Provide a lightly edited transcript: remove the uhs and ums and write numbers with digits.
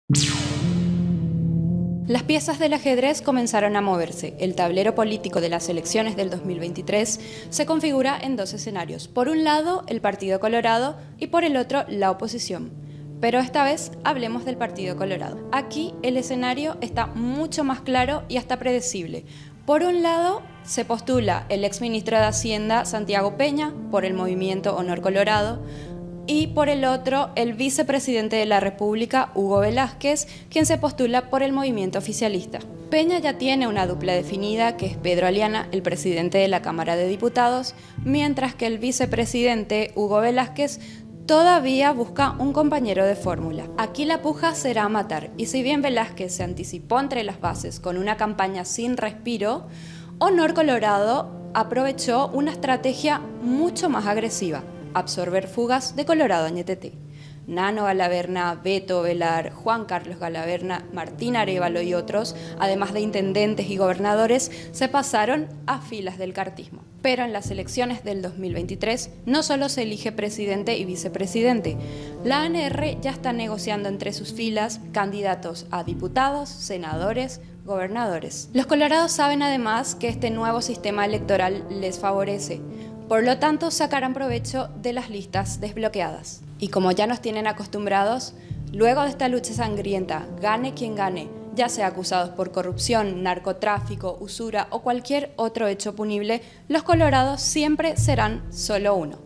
Las piezas del ajedrez comenzaron a moverse. El tablero político de las elecciones del 2023 se configura en dos escenarios. Por un lado, el Partido Colorado y por el otro, la oposición. Pero esta vez hablemos del Partido Colorado. Aquí el escenario está mucho más claro y hasta predecible. Por un lado, se postula el exministro de Hacienda, Santiago Peña, por el movimiento Honor Colorado, y por el otro, el vicepresidente de la República, Hugo Velázquez, quien se postula por el movimiento oficialista. Peña ya tiene una dupla definida, que es Pedro Aliana, el presidente de la Cámara de Diputados, mientras que el vicepresidente, Hugo Velázquez, todavía busca un compañero de fórmula. Aquí la puja será a matar, y si bien Velázquez se anticipó entre las bases con una campaña sin respiro, Honor Colorado aprovechó una estrategia mucho más agresiva: absorber fugas de Colorado Ñetetê. Nano Galaverna, Beto Velar, Juan Carlos Galaverna, Martín Arévalo y otros, además de intendentes y gobernadores, se pasaron a filas del cartismo. Pero en las elecciones del 2023 no solo se elige presidente y vicepresidente. La ANR ya está negociando entre sus filas candidatos a diputados, senadores, gobernadores. Los colorados saben además que este nuevo sistema electoral les favorece. Por lo tanto, sacarán provecho de las listas desbloqueadas. Y como ya nos tienen acostumbrados, luego de esta lucha sangrienta, gane quien gane, ya sea acusados por corrupción, narcotráfico, usura o cualquier otro hecho punible, los colorados siempre serán solo uno.